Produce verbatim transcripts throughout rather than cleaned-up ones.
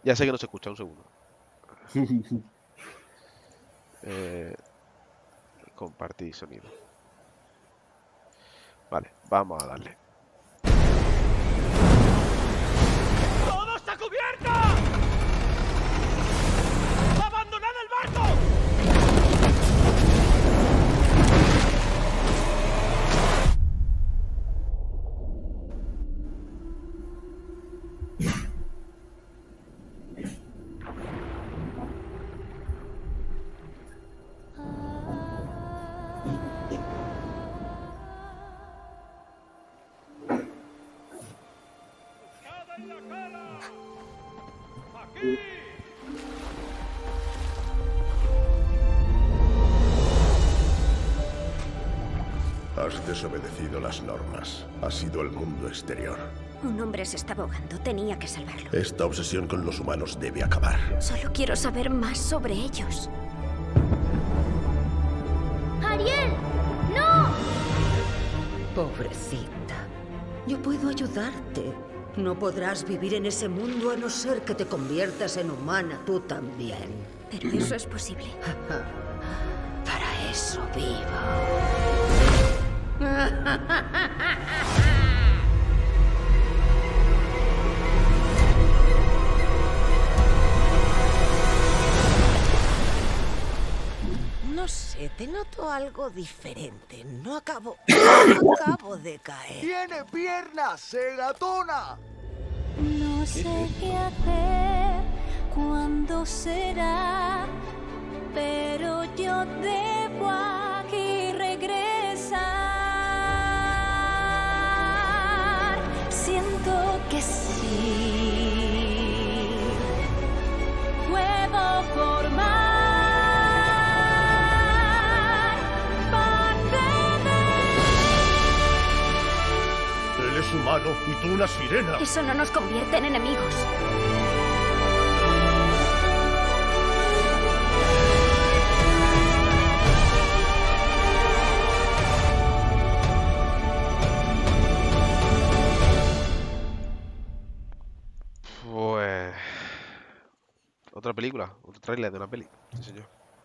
Ya sé que no se escucha, un segundo. eh, compartir sonido. Vale, vamos a darle. ¡Todos a cubierta! ¡Abandonad el barco! ¡Buscad en la cala! ¡Aquí! Has desobedecido las normas. Has sido el mundo exterior. Un hombre se estaba ahogando. Tenía que salvarlo. Esta obsesión con los humanos debe acabar. Solo quiero saber más sobre ellos. ¡Ariel! ¡No! Pobrecita. Yo puedo ayudarte. No podrás vivir en ese mundo a no ser que te conviertas en humana tú también. Pero eso es posible. Para eso vivo. No sé, te noto algo diferente. No acabo... No acabo de caer. ¡Tiene piernas, segatona! No sé qué hacer, cuándo será, pero yo debo aquí regresar. Siento que sí, puedo formar parte Él es humano y tú una sirena. Eso no nos convierte en enemigos. Pues... Otra película, otro tráiler de una peli. Sí, señor.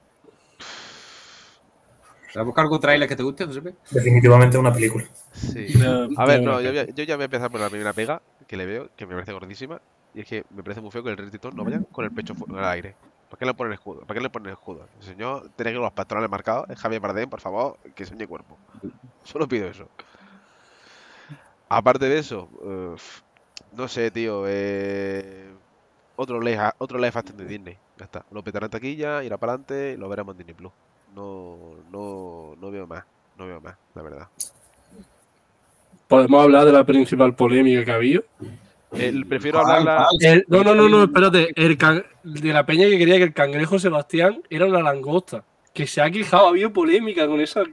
¿Te has buscado algún tráiler que te guste, José? Definitivamente una película. Sí. No, A ver, no, no, no. yo, voy a- yo ya voy a empezar por la primera pega que le veo, que me parece gordísima. Y es que me parece muy feo que el Rey Tritón no vaya con el pecho fu- al aire. ¿Por qué le ponen escudo? ¿Para qué le ponen escudo? El señor tiene que ir los patrones marcados. Es Javier Bardem, por favor, que enseñe cuerpo. Solo pido eso. Aparte de eso, uf, no sé, tío. Eh, otro live, a- otro live action de Disney. Ya está. Lo petarán en taquilla, irá para adelante y lo veremos en Disney Plus. No, no, no veo más. No veo más, la verdad. ¿Podemos hablar de la principal polémica que ha habido? El, prefiero ¿Cuál, hablarla. cuál? El- no, no, no, no, espérate. El can- de la peña que quería que el cangrejo Sebastián era una langosta. Que se ha quejado, ha habido polémica con esa.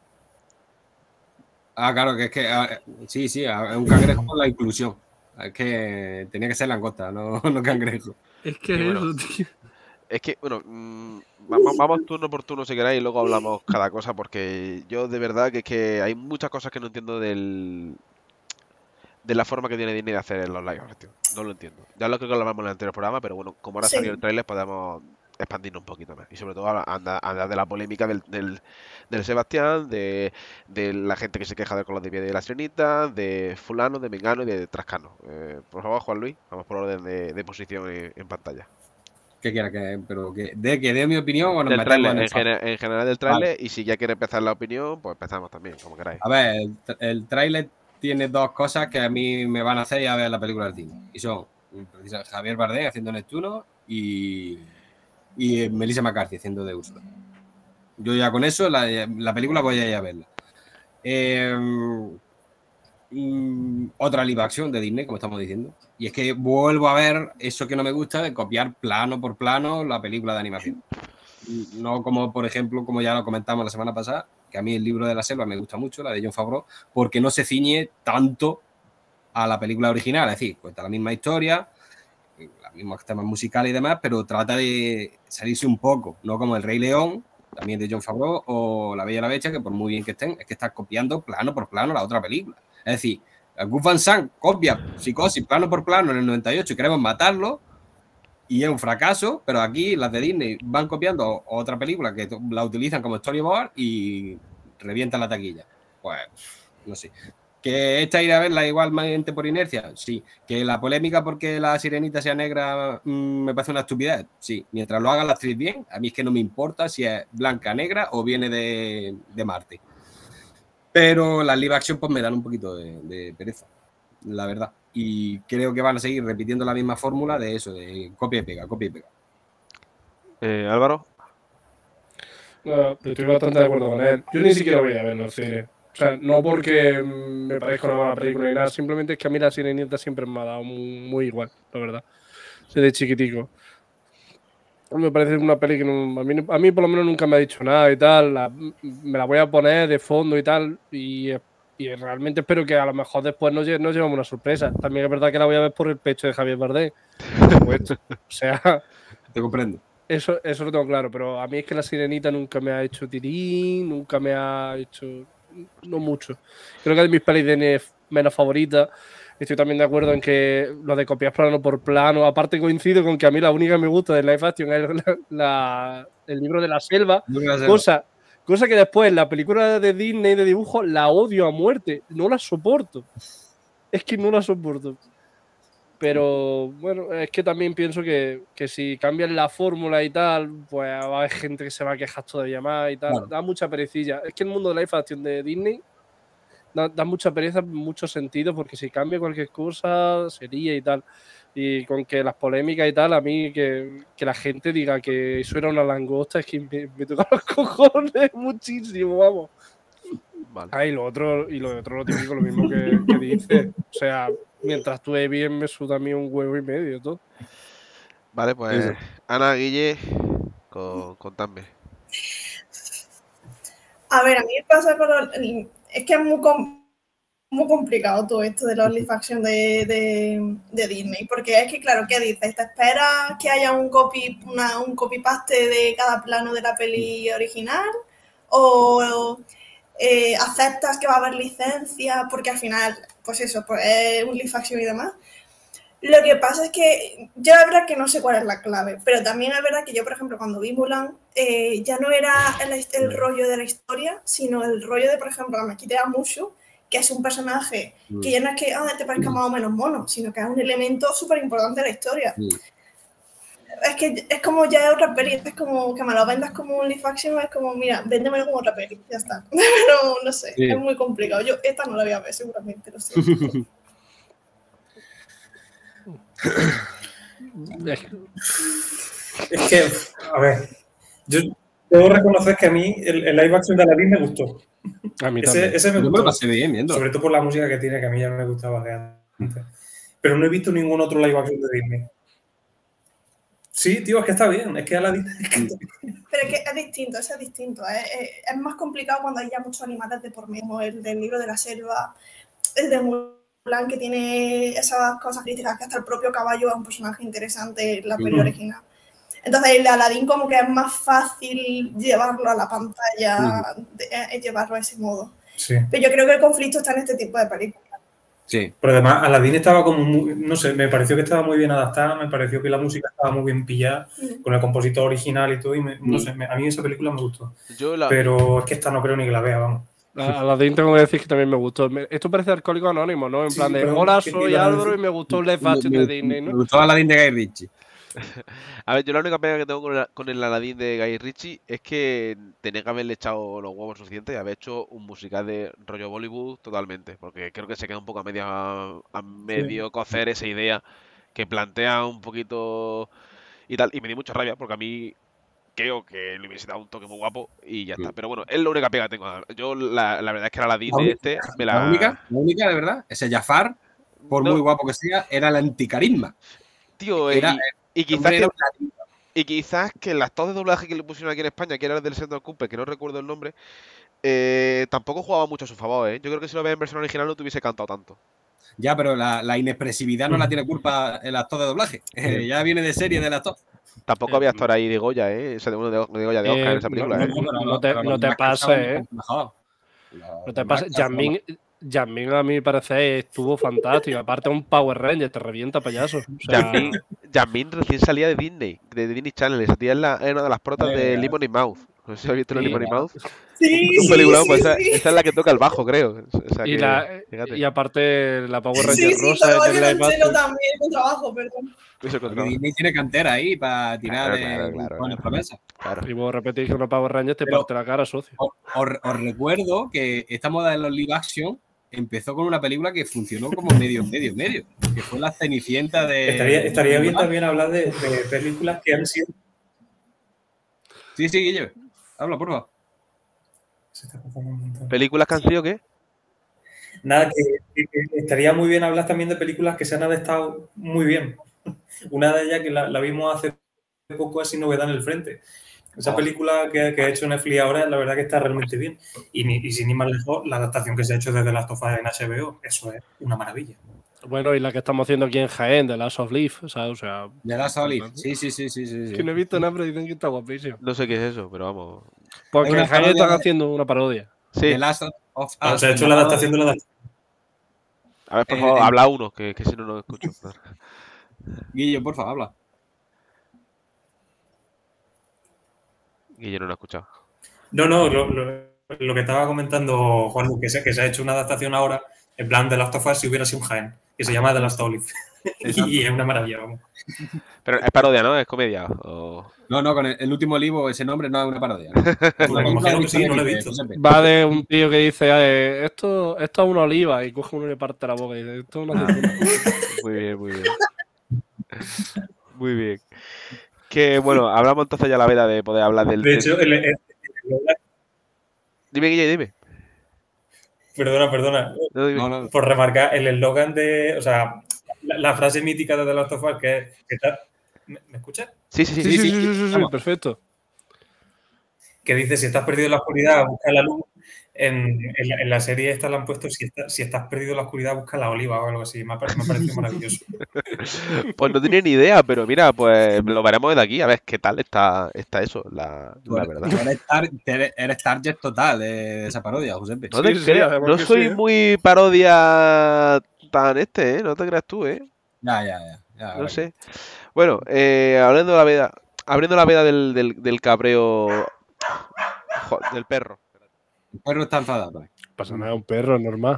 Ah, claro, que es que... ah, sí, sí, ah, es un cangrejo con la inclusión. Es que tenía que ser langosta, no, no cangrejo. Es que Y es bueno, eso, tío. Es que, bueno, mm, vamos, vamos turno por turno si queráis y luego hablamos cada cosa porque yo de verdad que es que hay muchas cosas que no entiendo del de la forma que tiene Disney de hacer los live action. No lo entiendo. Ya lo creo que lo hablamos en el anterior programa, pero bueno, como ahora Sí. salió el trailer podemos expandirnos un poquito más. Y sobre todo hablar anda de la polémica del, del, del Sebastián, de, de la gente que se queja de con los de pie de la Sirenita, de fulano, de Mengano y de Trascano. Eh, por favor, Juan Luis, vamos por orden de, de posición en, en pantalla. ¿Qué quiera que, pero que dé que dé mi opinión o nos Del metemos tráiler, en en, el gener- en general del tráiler, y si ya quiere empezar la opinión, pues empezamos también, como queráis. A ver, el, tr- el tráiler tiene dos cosas que a mí me van a hacer ya ver la película del cine. Y son precisamente Javier Bardem haciendo Neptuno y, y Melissa McCarthy haciendo de Úrsula. Yo ya con eso, la, la película voy a ir a verla. Eh, mm, otra live action de Disney, como estamos diciendo. Y es que vuelvo a ver eso que no me gusta de copiar plano por plano la película de animación. No como, por ejemplo, como ya lo comentamos la semana pasada, que a mí el libro de la selva me gusta mucho, la de Jon Favreau, porque no se ciñe tanto a la película original. Es decir, cuenta la misma historia, los mismos temas musicales y demás, pero trata de salirse un poco, no como El Rey León, también de Jon Favreau, o La Bella y la Bestia, que por muy bien que estén, es que estás copiando plano por plano la otra película. Es decir, Gus Van Sant copia Psicosis plano por plano en el noventa y ocho y queremos matarlo, y es un fracaso, pero aquí las de Disney van copiando otra película que la utilizan como storyboard y revientan la taquilla. Pues, no sé. ¿Que esta ir a verla igualmente por inercia? Sí. ¿Que la polémica porque la sirenita sea negra mmm, me parece una estupidez? Sí. Mientras lo haga la actriz bien, a mí es que no me importa si es blanca, negra o viene de, de Marte. Pero las live action pues me dan un poquito de, de pereza, la verdad. Y creo que van a seguir repitiendo la misma fórmula de eso, de copia y pega, copia y pega. Eh, Álvaro. No, estoy bastante de acuerdo con él. Yo ni siquiera voy a verlo en cine. O sea, no porque me parezca una mala película ni nada, simplemente es que a mí la Sirenita siempre me ha dado muy, muy igual, la verdad. Desde chiquitico. Me parece una peli que no, a, mí, a mí por lo menos nunca me ha dicho nada y tal. La, me la voy a poner de fondo y tal. Y, y realmente espero que a lo mejor después nos, nos llevemos una sorpresa. También es verdad que la voy a ver por el pecho de Javier Bardem. Por supuesto. O sea, te comprendo. Eso, eso lo tengo claro, pero a mí es que la Sirenita nunca me ha hecho tirín, nunca me ha hecho... No mucho. Creo que es de mis pelis de menos favoritas. Estoy también de acuerdo en que lo de copiar plano por plano. Aparte coincido con que a mí la única que me gusta de live action es la, la, el libro de la selva. De la selva. Cosa, cosa que después la película de Disney de dibujo la odio a muerte. No la soporto. Es que no la soporto. Pero bueno, es que también pienso que, que si cambian la fórmula y tal, pues va a haber gente que se va a quejar todavía más y tal. Claro. Da mucha perecilla. Es que el mundo de live action de Disney da, da mucha pereza en muchos sentidos, porque si cambia cualquier cosa sería y tal. Y con que las polémicas y tal, a mí que, que la gente diga que eso era una langosta, es que me, me toca los cojones muchísimo, vamos. Vale. Ah, y lo otro, y lo otro lo típico, lo mismo que, que dice. O sea, mientras tú bien me suda a mí un huevo y medio, todo. Vale, pues Eso. Ana, Guille, con, contadme. A ver, a mí me pasa con los, es que es muy, com, muy complicado todo esto de la live action de, de, de Disney, porque es que, claro, ¿qué dices? ¿Te esperas que haya un copy, una, un copy-paste de cada plano de la peli original? ¿O eh, aceptas que va a haber licencia? Porque al final, pues eso, pues es un live action y demás. Lo que pasa es que yo la verdad que no sé cuál es la clave, pero también es verdad que yo, por ejemplo, cuando vi Mulan, eh, ya no era el, el rollo de la historia, sino el rollo de, por ejemplo, me quité a Mushu, que es un personaje que ya no es que ah, te parezca más o menos mono, sino que es un elemento súper importante de la historia. Es que es como ya es otra peli, es como que me lo vendas como un live action, es como, mira, véndemelo como otra peli, ya está. Pero no sé, sí. Es muy complicado. Yo esta no la voy a ver seguramente, lo sé. Es que, a ver, yo debo reconocer que a mí el, el live action de Aladdin me gustó. A mí ese, también. ese me Yo gustó. me lo pasé bien viendo. Sobre todo por la música que tiene, que a mí ya me gustaba de antes. Pero no he visto ningún otro live action de Disney. Sí, tío, es que está bien. Es que Aladdin... Pero es que es distinto, ese es distinto. Es, es, es más complicado cuando hay ya muchos animales de por medio, como el del libro de la selva, el de Mulan, que tiene esas cosas críticas, que hasta el propio caballo es un personaje interesante en la peli uh-huh. original. Entonces el de Aladdin como que es más fácil llevarlo a la pantalla, uh-huh. de, de, llevarlo a ese modo. Sí. Pero yo creo que el conflicto está en este tipo de películas. Sí. Pero además Aladdin estaba como muy, no sé, me pareció que estaba muy bien adaptada, me pareció que la música estaba muy bien pillada uh-huh. con el compositor original y todo, y me, uh-huh. no sé, me, a mí esa película me gustó. Yo la... Pero es que esta no creo ni que la vea, vamos. A Aladdin tengo que decir que también me gustó. Esto parece Alcohólico Anónimo, ¿no? En Sí, plan de, pero hola, que- soy que- Álvaro y me gustó el live action de Disney, Me ¿no? gustó Aladdin de Guy Ritchie. A ver, yo la única pega que tengo con el, con el Aladdin de Guy Ritchie es que tenía que haberle echado los huevos suficientes y haber hecho un musical de rollo Bollywood totalmente, porque creo que se queda un poco a medio, a medio cocer esa idea que plantea un poquito y tal, y me dio mucha rabia porque a mí creo que le hubiese dado un toque muy guapo y ya está. Pero bueno, es la única pega que tengo. Yo la, la verdad es que el Aladdin La de única- este me La la... única, la única, de verdad, ese Jafar, por No. muy guapo que sea, era el anticarisma. Tío, Era- y, y quizás Hombre, que, era un y quizás que el actor de doblaje que le pusieron aquí en España, que era el del Sheldon Cooper, que no recuerdo el nombre, eh, tampoco jugaba mucho a su favor, ¿eh? Yo creo que si lo ves en versión original no te hubiese cantado tanto. Ya, pero la, la inexpresividad no la tiene culpa el actor de doblaje. Eh, ya viene de serie del actor. Tampoco Eh, había actor ahí de Goya, ¿eh? O sea, de uno de, de Goya de Oscar Eh, en esa película, no, ¿eh? no, pero- no te, pero no los te más pases, casados ¿eh? son mejor. Los- No te los pases. más casados Yasmín, Jasmine, a mi parecer, estuvo fantástico. Aparte, un Power Ranger, te revienta payaso. O sea, Jasmine, Jasmine recién salía de Disney, de Disney Channel. Esa tía es, la, es una de las protas Eh, de Lemony Mouth. No sé si habéis visto sí, Lemony Mouth. Sí, Un sí, peliculón, sí, pues esa, sí. esa es la que toca el bajo, creo. O sea y, que, la, fíjate. y aparte, la Power Ranger Sí, sí, rosa todo es de yo live con Chelo action. también con trabajo, perdón. Eso Porque control. Disney tiene cantera ahí para tirar Claro, de claro, claro, buenas claro. promesas. Claro. Y vos repetís que una Power Ranger te Pero- parte la cara, socio. Os, os- os recuerdo que esta moda de los live action empezó con una película que funcionó como medio, medio, medio, que fue La Cenicienta de... Estaría, estaría bien Mulan. también hablar de, de películas que han sido. Sí, sí, Guille. Habla, por favor. Se está pasando un montón. ¿Películas que han sido qué? Nada, que, que- que estaría muy bien hablar también de películas que se han adaptado muy bien. Una de ellas que la, la vimos hace poco es Sin Novedad en el Frente. Esa Oh. película que, que ha hecho Netflix ahora, la verdad que está realmente bien. Y, ni, y sin ir más lejos, la adaptación que se ha hecho desde Last of Us en H B O, eso es una maravilla. Bueno, y la que estamos haciendo aquí en Jaén, de Last of Leaf, ¿sabes? O sea, De la Solid. Sí, sí, sí, sí, sí. sí. que no he visto nada, pero dicen que está guapísimo. No sé qué es eso, pero vamos. Porque Es una en Jaén parodia están de- haciendo una parodia. Sí. The Last of Us. Ah, se ha hecho la adaptación de la adaptación. A ver, por Eh, favor, eh. habla uno, que, que si no, no escucho. Guille, por favor, habla. Guille no lo ha escuchado. No, no, lo, lo- lo que estaba comentando Juan, que se, que se ha hecho una adaptación ahora, en plan de Last of Us si hubiera sido un Jaén, que se llama The Last of Us. Y es una maravilla, vamos. Pero es parodia, ¿no? Es comedia. O... No, no, con el, el último libro ese nombre no es una parodia. Pues me imagino que sí, no lo he visto. Va de un tío que dice, eh, esto, esto es una oliva, y coge uno y le parte la boca y dice, esto es una aceituna. Muy bien, muy bien. Muy bien. Que bueno, hablamos entonces ya la veda de poder hablar del. De del- hecho, el, el- el- Dime, Guille, dime. perdona, perdona, No, dime. No, no. por remarcar el eslogan de, o sea, la, la frase mítica de The Last of Us que es, que está- ¿me, me escuchas? Sí, sí, sí. Sí, sí, sí, sí, sí, sí, Vamos. perfecto. Que dice, si estás perdido en la oscuridad, busca la luz. En, en la, en la serie esta la han puesto, si, está- si estás perdido en la oscuridad, busca la oliva o algo así. Me ha, pare- me ha parecido maravilloso. Pues no tenía ni idea, pero mira, pues lo veremos desde aquí, a ver qué tal está, está eso, la, Tú la eres, verdad. tú eres, tar- eres- eres target total de esa parodia, Josepe. No, te Sí, sí, creas, además no que soy sí, ¿eh? muy parodia tan este, ¿eh? No te creas tú, ¿eh? Ya, ya, ya. ya, No ahora sé. Bueno, eh, hablando de la veda, abriendo la veda del, del, del cabreo jo- del perro. que El perro está enfadado. Vale. No pasa nada, un perro, normal.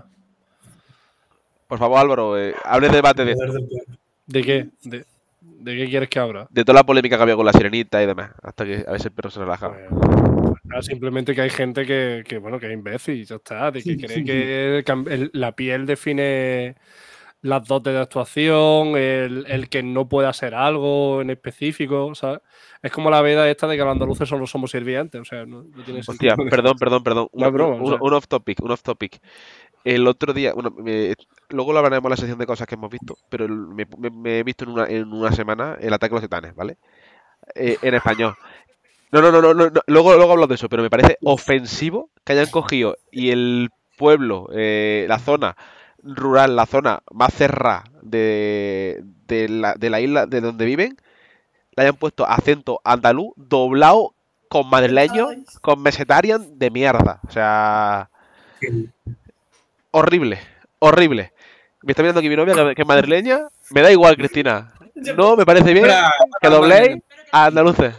Por favor, Álvaro, eh, hable de debate de, Poder del perro. ¿De qué? ¿De, de qué quieres que abra? de toda la polémica que había con la sirenita y demás, hasta que a veces el perro se relaja. Pues, pues nada, simplemente que hay gente que, que, bueno, que es imbécil y ya está, de que cree que cam- el- la piel define las dotes de actuación, el, el que no pueda hacer algo en específico, ¿sabes? Es como la veda esta de que los andaluces solo somos sirvientes, o sea, no, no tiene Hostia, sentido. perdón, perdón, perdón. No es Un, broma, un- o sea. un off topic, un off topic. El otro día, bueno, me- luego lo hablaremos en la sección de cosas que hemos visto, pero el- me, me- me he visto en una, en una semana el ataque a los titanes, ¿vale? Eh, en español. No, no, no, no, no, no, luego, luego hablo de eso, pero me parece ofensivo que hayan cogido y el pueblo, eh, la zona rural, la zona más cerrada de, de, la, de la isla de donde viven, le hayan puesto acento andaluz doblado con madrileño, Ay. con mesetarian de mierda. O sea, Sí. horrible, horrible. Me está mirando aquí mi novia, que, que es madrileña. Me da igual, Cristina. No, me parece bien Espera, que dobléis a andaluces.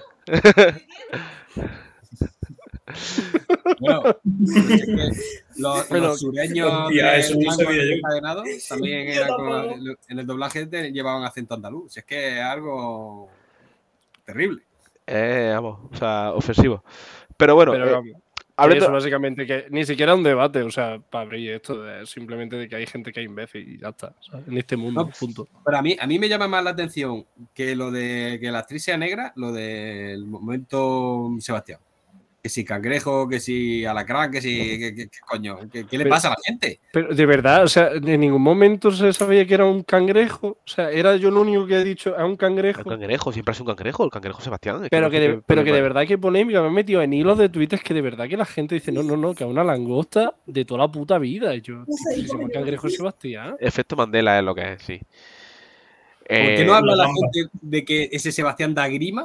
Bueno, es que los, Pero- los sureños Hostia, de eso no Blanco sabía yo. Encadenado también Yo era con- tampoco. en el doblaje de- llevaban acento andaluz. Si es que es algo terrible. Eh, vamos, o sea, ofensivo. Pero bueno, Pero eh, vamos, hablando- eso básicamente, que ni siquiera un debate, o sea, para abrir esto, de- simplemente de que hay gente que es imbécil y ya está, ¿sabes? En este mundo, No. punto. Pero a mí, a mí me llama más la atención que lo de que la actriz sea negra, lo del momento Sebastián. Que si cangrejo, que si alacrán, que si. ¿Qué, qué- qué coño? ¿Qué, qué le Pero- pasa a la gente? Pero de verdad, o sea, en ningún momento se sabía que era un cangrejo. O sea, era yo lo único que he dicho, es un cangrejo. el cangrejo, siempre es un cangrejo, el cangrejo Sebastián. es Pero no que, sé de, qué pero que problema de hay. verdad que polémica, me he metido en hilos de Twitter que de verdad que la gente dice, no, no, no, que es una langosta de toda la puta vida. Y yo, No sé, si se llama ¿cómo cangrejo Sebastián. Efecto Mandela es lo que es, sí. ¿Por qué Eh, no habla la no, no. gente de que ese Sebastián da grima?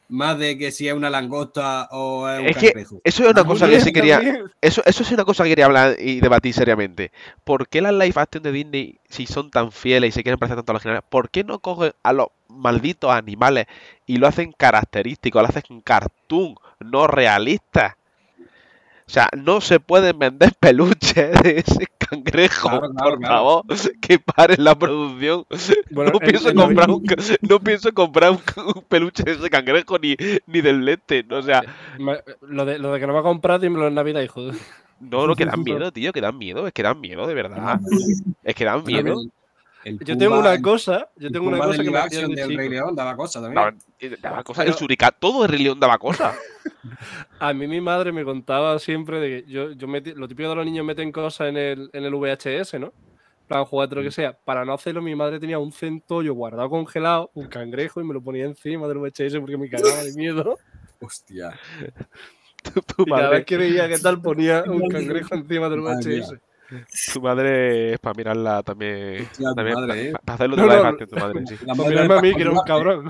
más de que si es una langosta o es un Es que cangrejo. eso es una Ah, cosa muy que bien, se quería. también. Eso, eso es una cosa que quería hablar y debatir seriamente. ¿Por qué las live action de Disney, si son tan fieles y se quieren parecer tanto a los originales, por qué no cogen a los malditos animales y lo hacen característico, lo hacen cartoon, no realista? O sea, no se pueden vender peluches de ese cangrejo, Claro, claro, por claro. favor, que paren la producción. Bueno, no, en- pienso en la comprar vi- un, ca- no pienso comprar un, un peluche de ese cangrejo ni, ni del lente. O sea, Me- Lo de, lo de que no va a comprar, dímelo en Navidad, hijo. no, no, que dan miedo, tío, que dan miedo, es que dan miedo, de verdad. Es que dan Bueno, miedo. el- el Yo tengo Pumba- una el- cosa, yo el tengo una Pumba cosa del que me live hacían action de del chico. Rey León daba cosa también. Daba, daba cosas. Pero- El suricato, todo el Rey León daba cosas. A mí mi madre me contaba siempre de que yo, yo metí, lo típico de los niños meten cosas en el, en el V H S, ¿no? Plan juguete, lo que sea. Para no hacerlo, mi madre tenía un centollo guardado congelado, un cangrejo, y me lo ponía encima del V H S porque me cagaba de miedo. Hostia. Tu, tu Y cada madre, vez que veía qué tal ponía un cangrejo encima del Madre V H S. tu madre es para mirarla también. Hostia, tu también madre, ¿eh? para hacerlo No, de live no, action, tu madre, sí. La Para madre mirarme a mí, de que era un Paco cabrón.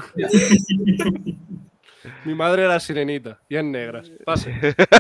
Mi madre era sirenita y es negra. Pase.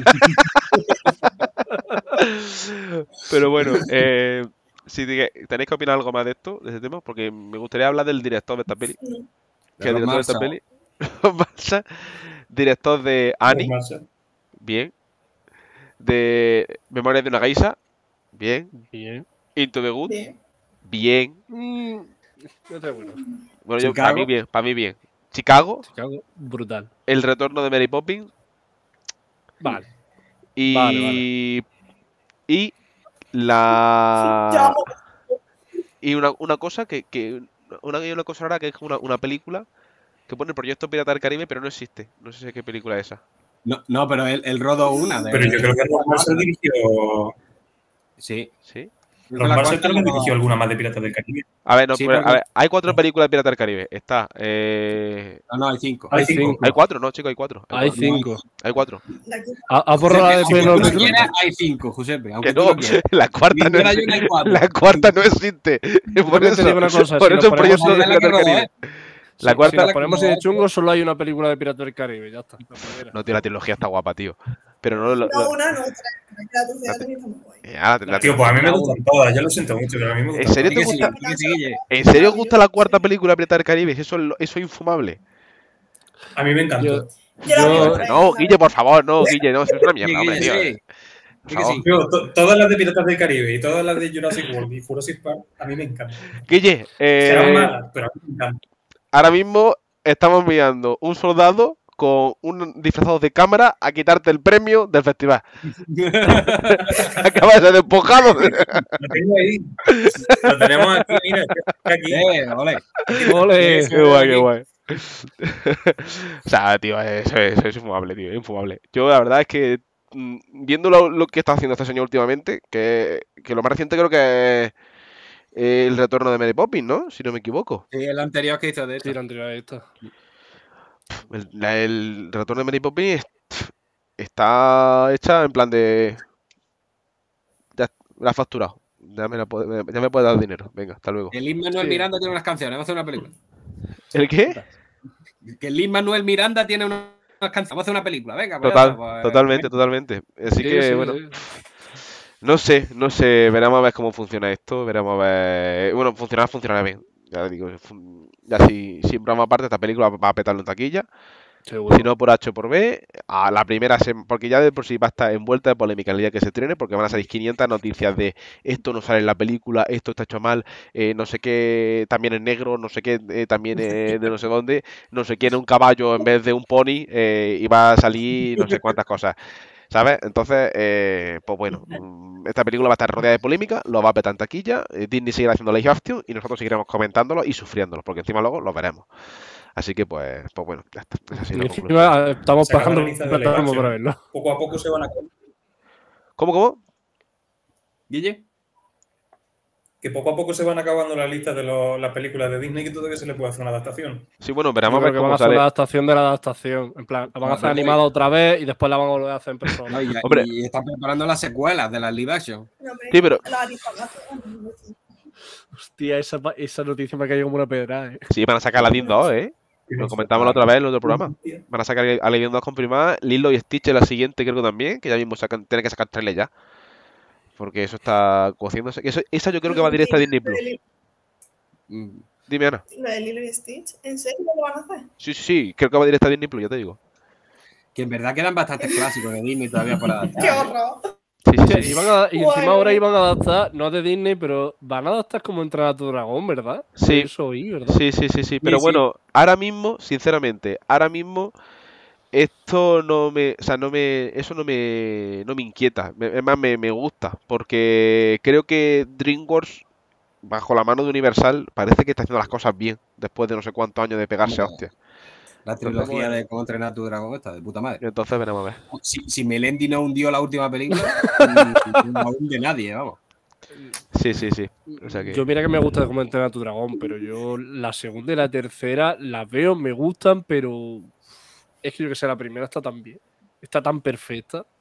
Pero bueno, eh, si diga- tenéis que opinar algo más de esto, de este tema, porque me gustaría hablar del director de esta peli. Que el Ron director de esta Marshall. peli. Ron Marshall, director de Annie, Marshall. bien. De Memorias de una geisha, bien. Bien. Into the Good, Bien. bien. Mm, no estoy bueno. Bueno, yo, para Chicago. mí bien, para mí bien. Chicago, Chicago, brutal. El retorno de Mary Poppins Vale. y Vale, y Ya la vamos. y una, una cosa que, que una, una cosa rara que es una, una película que pone el Proyecto Pirata del Caribe, pero no existe. No sé qué película es esa. No, no, pero él, él rodó una. De, Pero yo creo que Ron Marshall dirigió. Sí. ¿Sí? Creo que Ron la Marshall cuarta creo que no- dirigió alguna más de Piratas del Caribe. A ver, no, Sí, pero, porque- a ver, hay cuatro películas de Pirata del Caribe. Está, eh, No, no, hay cinco. Hay Hay cinco. cinco. hay cuatro, no, chicos, hay cuatro. Hay cuatro. cinco. Hay cuatro. De aquí. ¿Ha, ha borrado la de Aunque tú Penélope no Cruz? quieras, hay cinco, Giuseppe. Aunque Que tú no, no quieras. la cuarta no Indiana existe. Jones hay cuatro. La cuarta no existe. Por también te eso, digo una cosa, por si eso nos el Proyecto ponemos- de la que Pirata del rodó, Caribe. ¿eh? La Si cuarta. nos ponemos de chungo, solo hay una película de Piratas del Caribe. Ya está. La primera. No, tío, la trilogía está guapa, tío. Pero no lo. No, lo- una, no, tres. La tercera también está muy guay. eh, ah, la- la- Tío, pues a mí me gustan todas. Yo lo siento mucho, pero a mí me ¿En gustan serio Di te que sí, gusta? di que sí, Guille. ¿En serio os gusta la cuarta película de Pirata del Caribe? Eso es, lo- eso es infumable. todas. A mí me encantó. Yo- Yo la vi Yo- otra vez, No, la Guille, por favor, no, Guille, no, eso es una Sí, mierda, hombre, Guille, tío. sí. Por Di que favor. sí. Tío, to- todas las de Piratas del Caribe y todas las de Jurassic World y Jurassic Park, a mí me encantan. Guille, Serán eh, malas, pero a mí me encantan. ahora mismo estamos enviando un soldado con un disfrazado de cámara a quitarte el premio del festival. Acabas de ser despojado. Lo tengo ahí. Lo tenemos aquí, mira, está aquí. Eh, ole. ¡Ole! Qué guay, qué guay. O sea, tío, eso es, eso es infumable, tío, es infumable. Yo la verdad es que mm, viendo lo, lo que está haciendo este señor últimamente, que, que lo más reciente creo que es eh, el retorno de Mary Poppins, ¿no? Si no me equivoco. Sí, el anterior que hizo de Sí, esto. la anterior a esta. El, la- el retorno de Mary Poppins es- está hecha en plan de... Ya la has facturado. Ya me, la puede- ya me puede dar dinero. Venga, hasta luego. El Lin Manuel Sí. Miranda tiene unas canciones. Vamos a hacer una película. ¿El qué? Que el Lin Manuel Miranda tiene unas canciones. Vamos a hacer una película. Venga, pues ya Total, está, pues, totalmente, totalmente. Así Sí, que, sí, bueno, sí. no sé, no sé, veremos a ver cómo funciona esto, veremos a ver... Bueno, funcionar, funcionará bien. Ya digo, fun- ya si, si en broma aparte, esta película va a petarlo en taquilla. Seguro. Si no por H o por B, a la primera, se- porque ya de por sí va a estar envuelta de polémica el día que se estrene, porque van a salir quinientas noticias de esto no sale en la película, esto está hecho mal, eh, no sé qué también es negro, no sé qué eh, también es de no sé dónde, no sé quién es un caballo en vez de un pony, eh, y va a salir no sé cuántas cosas. ¿Sabes? Entonces, eh, pues bueno, mm, esta película va a estar rodeada de polémica, lo va a petar en taquilla, eh, Disney seguirá haciendo live action y nosotros seguiremos comentándolo y sufriéndolo, porque encima luego lo veremos. Así que, pues, pues bueno, ya está. Esa ha sido Y la conclusión. encima estamos Se acaba pagando la lista de live esperamos action. para verlo. Poco a poco se van a. ¿Cómo, cómo? Guille. Que poco a poco se van acabando las listas de los- las películas de Disney que todavía se le puede hacer una adaptación. Sí, bueno, Yo veremos a creo ver que van a cómo hacer sale. la adaptación de la adaptación. En plan, la van a hacer Claro, animada otra vez y después la van a volver a hacer en persona. No, y, Hombre. y están preparando las secuelas de las live action. No, hombre, Sí, pero- la animación. Hostia, esa, pa- esa noticia me ha caído como una pedra, eh. Sí, van a sacar la D I N dos, ¿eh? Lo comentamos la otra vez en el otro programa. Van a sacar Alien dos confirmada. Lilo y Stitch en la siguiente, creo que también. Que ya mismo sacan, tienen que sacar trailer ya. Porque eso está cociéndose. Eso, esa yo creo que va directa a Disney Plus. Mm. Dime, Ana. ¿Lo de Lilo y Stitch? ¿En serio lo van a hacer? Sí, sí, sí. Creo que va directa a Disney Plus, ya te digo. Que en verdad quedan bastantes clásicos de Disney todavía por adaptar. ¡Qué horror! Sí, sí, sí. Sí, iban a- y encima ahora iban a adaptar, no de Disney, pero van a adaptar como Entrenar a tu dragón, ¿verdad? Sí. Eso oí, ¿verdad? Sí, sí, sí, sí. Pero sí. bueno, ahora mismo, sinceramente, ahora mismo esto no me, o sea, no me, eso no me, no me inquieta. Me- Es más, me, me gusta, porque creo que DreamWorks, bajo la mano de Universal, parece que está haciendo las cosas bien, después de no sé cuántos años de pegarse a Bueno. hostia. La trilogía de cómo entrenar a tu dragón está de puta madre. Entonces veremos a ver. Si, si Melendi no hundió la última película, no hunde nadie, vamos. Sí, sí, sí. O sea que... Yo mira que me gusta cómo Entrenar a tu dragón, pero yo la segunda y la tercera las veo, me gustan, pero es que yo que sé, la primera está tan bien, está tan perfecta.